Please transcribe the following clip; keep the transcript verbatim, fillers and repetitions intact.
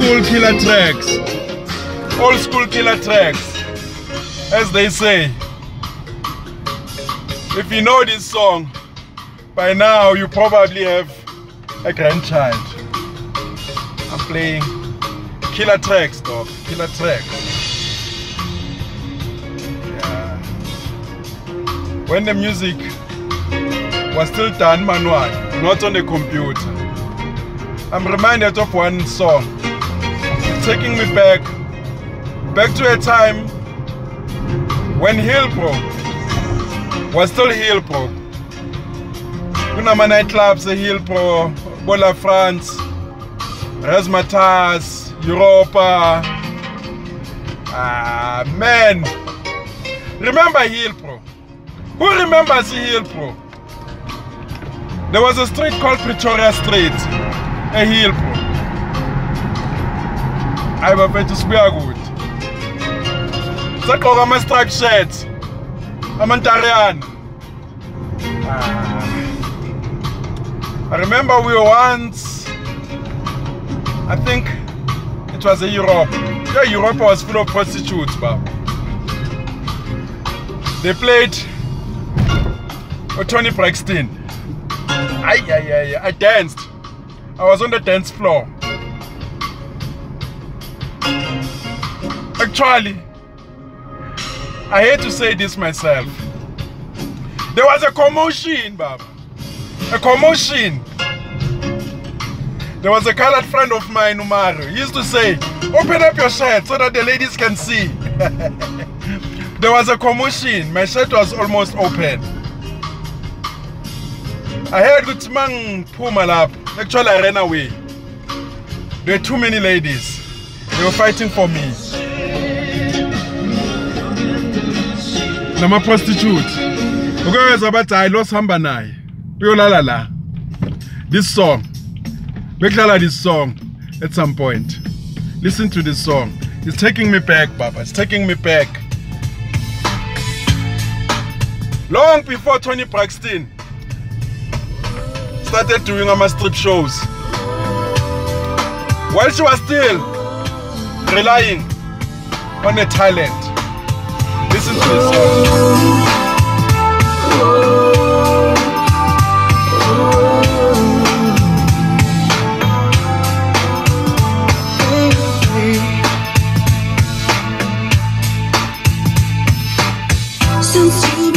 school killer tracks. Old school killer tracks. As they say. If you know this song, by now you probably have a grandchild. I'm playing killer tracks, dog. Killer tracks. Yeah. When the music was still done manual, not on the computer. I'm reminded of one song. It's taking me back, back to a time when Hillbro was still Hillbro. Kunama nightclubs, Hillbro, Bola France, Razmatas, Europa. Ah, man. Remember Hillbro? Who remembers Hillbro? There was a street called Pretoria Street, a Hillbro. I was going to spear good. Sakho ama striped shirts, Amantarian. Ah. I remember we were once, I think it was in Europe. Yeah, Europe was full of prostitutes, but they played with Tony Braxton. Ay, ay, ay, I danced. I was on the dance floor. Actually, I hate to say this myself. There was a commotion, Bob. A commotion. There was a colored friend of mine, Umaru. He used to say, open up your shirt so that the ladies can see. There was a commotion. My shirt was almost open. I heard good man Pumalap. Actually, I ran away. There were too many ladies. They were fighting for me. I'm a prostitute. Okay, I lost Hambanai. This song. Make this song at some point. Listen to this song. It's taking me back, Baba. It's taking me back. Long before Tony Braxton started doing our strip shows. While she was still relying on the talent. Listen to this song. Since you